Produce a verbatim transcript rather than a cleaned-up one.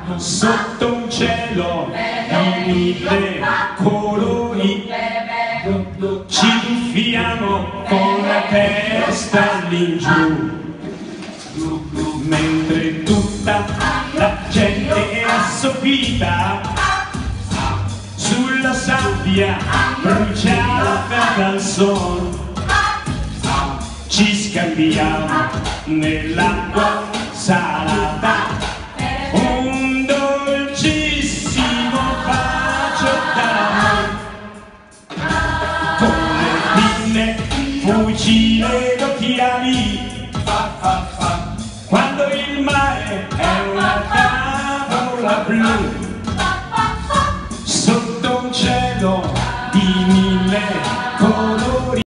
sotto un cielo di mille colori, ci tuffiamo con la testa all'ingiù, mentre tutta la gente è assopita sulla sabbia bruciata dal sol. Ci scambiamo nell'acqua salata un dolcissimo bacio d'amore, con le pinne, fucile d'occhiali, quando il mare è una tavola blu, sotto un cielo di mille colori.